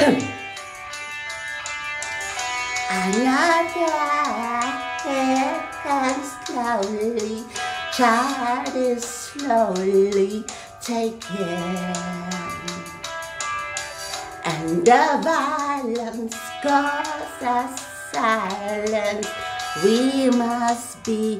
Another hair and slowly, child is slowly taken, and the violence causes silence. We must be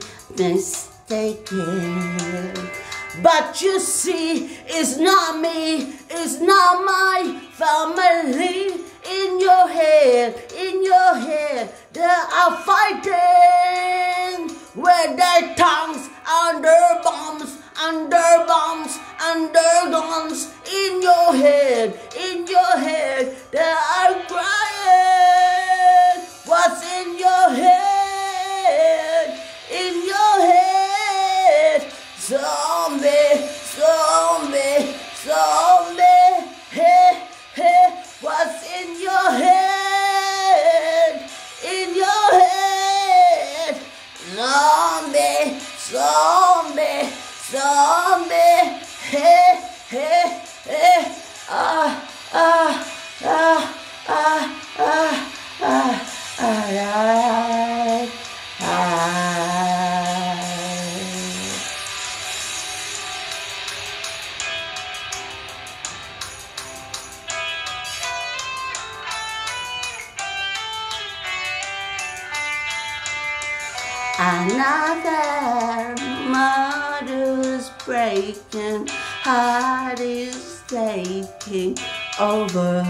mistaken. But you see, it's not me, it's not my family. In your head, they are fighting with their tongues under bombs, under guns. In your head, they are crying. What's in your head? In your head, zombie, zombie, zombie. Hey, hey, what's in your head? In your head, zombie, zombie, zombie. Hey, hey, hey, ah, ah, ah, ah, ah, ah, ah, Another mother's breaking, heart is taking over.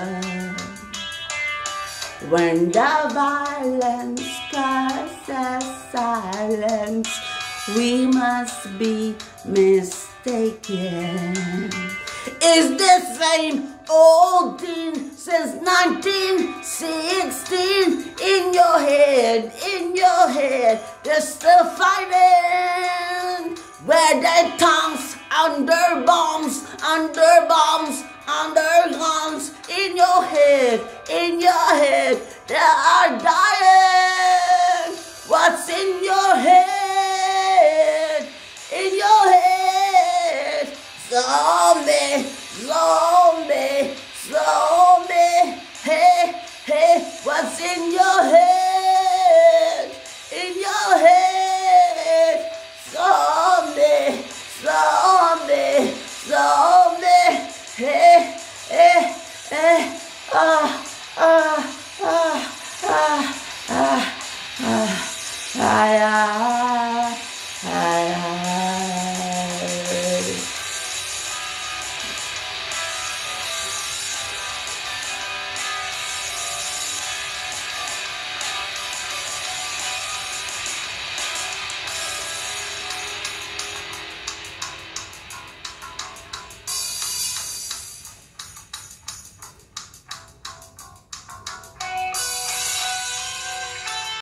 When the violence causes silence, we must be mistaken. Is the same old thing since 1916. In your head, they're still fighting. Where their tongues under bombs, under guns. In your head, they are dying. What's in your head? In your head, zombie, zombie, zombie. Hey, hey, what's in your head? In your head, zombie, zombie, zombie. Hey.